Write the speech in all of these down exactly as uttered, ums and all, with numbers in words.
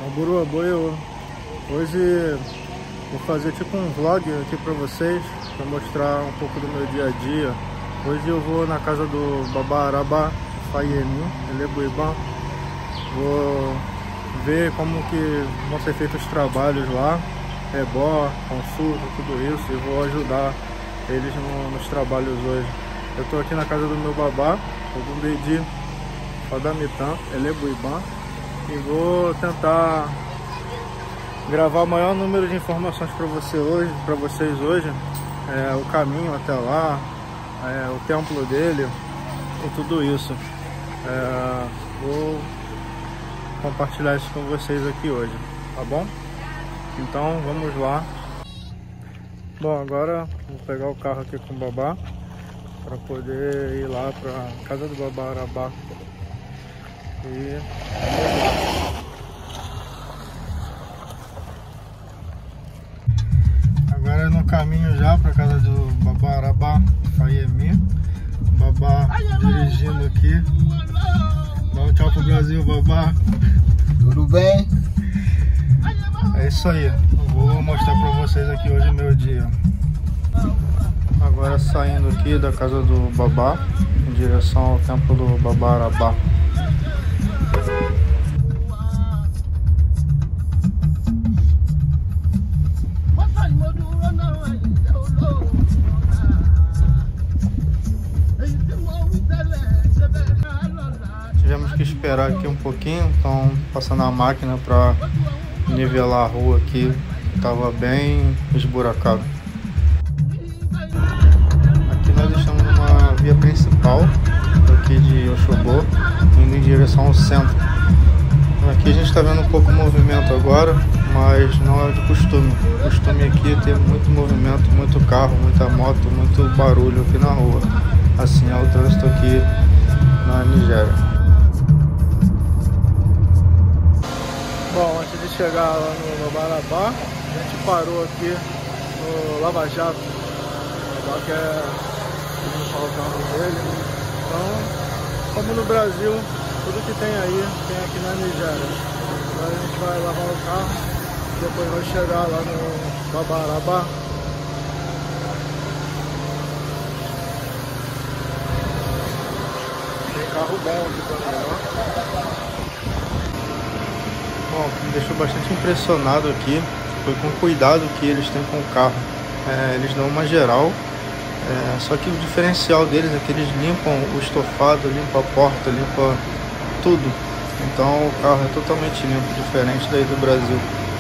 Buru, boiô. Hoje vou fazer tipo um vlog aqui pra vocês, pra mostrar um pouco do meu dia a dia. Hoje eu vou na casa do Babá Arabá Fayemi, ele é Buibã. Vou ver como que vão ser feitos os trabalhos lá, rebó, consulta, tudo isso, e vou ajudar eles no, nos trabalhos hoje. Eu tô aqui na casa do meu babá, o Bumbedi Fadamitã, ele é Buibã, e vou tentar gravar o maior número de informações para você hoje, para vocês hoje, é, o caminho até lá, é, o templo dele e tudo isso. É, vou compartilhar isso com vocês aqui hoje, tá bom? Então vamos lá. Bom, agora vou pegar o carro aqui com o babá para poder ir lá para casa do Babá Arabá e agora é no caminho já para casa do Babá Arabá Fayemi. Babá dirigindo aqui. Dá um tchau pro Brasil, babá. Tudo bem? É isso aí. Eu vou mostrar para vocês aqui hoje o meu dia. Agora saindo aqui da casa do babá em direção ao templo do Babá Arabá. Tivemos que esperar aqui um pouquinho, então passando a máquina para nivelar a rua aqui, estava bem esburacado. Aqui nós estamos numa via principal aqui de Oxobô, indo em direção ao centro. Aqui a gente está vendo um pouco de movimento agora, mas não é de costume. O costume aqui é ter muito movimento, muito carro, muita moto, muito barulho aqui na rua. Assim é o trânsito aqui na Nigéria. Bom, antes de chegar lá no Babá Arabá, a gente parou aqui no Lava Jato. Lá que é o carro dele. Então, como no Brasil, tudo que tem aí, tem aqui na Nigéria. Agora a gente vai lavar o carro e depois vai chegar lá no Babá Arabá. Tem carro bom aqui também, ó. Bom, me deixou bastante impressionado aqui foi com o cuidado que eles têm com o carro. É, eles dão uma geral, é, só que o diferencial deles é que eles limpam o estofado, limpam a porta, limpam tudo. Então o carro é totalmente limpo, diferente daí do Brasil.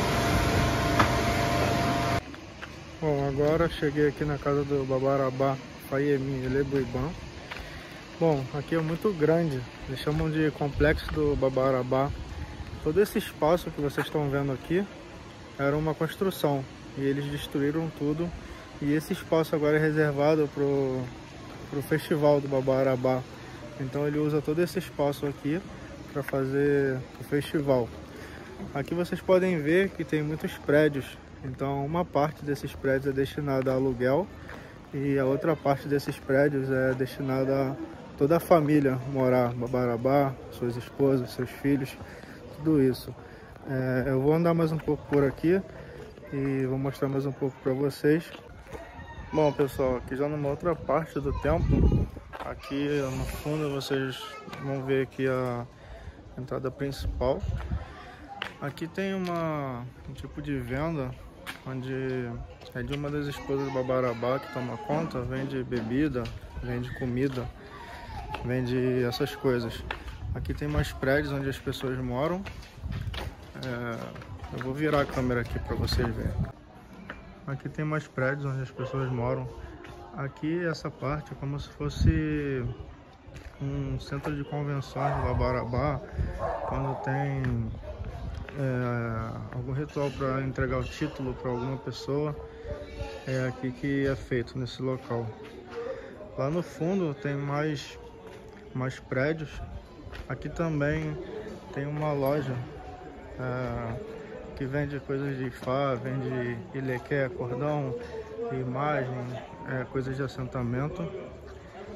Bom, agora cheguei aqui na casa do Babá Arabá Fayemi, ele é Buibã. Bom, aqui é muito grande, eles chamam de complexo do Babá Arabá. Todo esse espaço que vocês estão vendo aqui era uma construção e eles destruíram tudo, e esse espaço agora é reservado para o festival do Babá Arabá. Então ele usa todo esse espaço aqui para fazer o festival. Aqui vocês podem ver que tem muitos prédios, então uma parte desses prédios é destinada a aluguel e a outra parte desses prédios é destinada a toda a família morar, Babá Arabá, suas esposas, seus filhos, tudo isso. É, eu vou andar mais um pouco por aqui e vou mostrar mais um pouco para vocês. Bom, pessoal, aqui já numa outra parte do templo, aqui no fundo vocês vão ver aqui a entrada principal. Aqui tem uma, um tipo de venda onde é de uma das esposas do Babá Arabá que toma conta, vende bebida, vende comida, vende essas coisas. Aqui tem mais prédios onde as pessoas moram. É, eu vou virar a câmera aqui para vocês verem. Aqui tem mais prédios onde as pessoas moram. Aqui essa parte é como se fosse um centro de convenções do Babá Arabá, quando tem é, algum ritual para entregar o título para alguma pessoa. É aqui que é feito, nesse local. Lá no fundo tem mais, mais prédios. Aqui também tem uma loja é, que vende coisas de Ifá, vende ilequé, cordão, imagem, é, coisas de assentamento.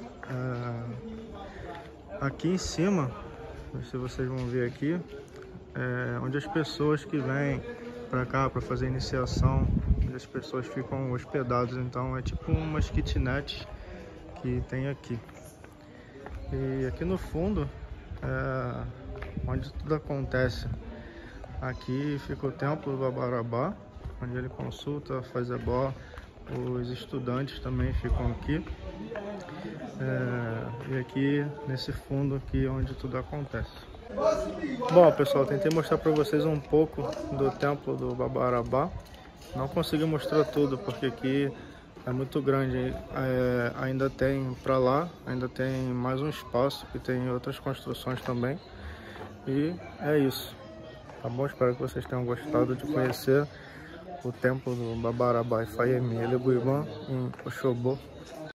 É, aqui em cima, se vocês vão ver aqui, é, onde as pessoas que vêm para cá para fazer iniciação, onde as pessoas ficam hospedadas. Então é tipo umas kitnets que tem aqui. E aqui no fundo é onde tudo acontece. Aqui fica o templo do Babarabá, onde ele consulta, faz ebó. Os estudantes também ficam aqui. É, e aqui nesse fundo aqui onde tudo acontece. Bom, pessoal, tentei mostrar para vocês um pouco do templo do Babarabá. Não consegui mostrar tudo porque aqui é muito grande. É, ainda tem para lá, ainda tem mais um espaço que tem outras construções também. E é isso. Tá bom? Espero que vocês tenham gostado de conhecer o templo do Babarabá e Fayemi Elebuibã em Oxobô.